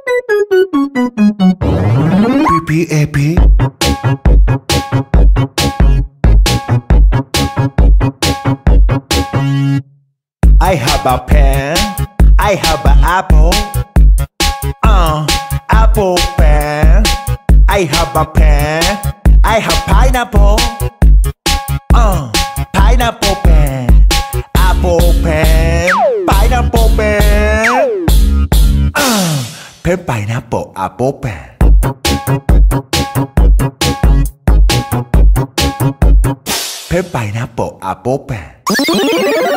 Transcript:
PPAP. I have a pen, I have an apple. Apple pen. I have a pen, I have pineapple. Pineapple pen. Apple pen, pineapple pen. Pen pineapple apple pen. Pen pineapple apple pen.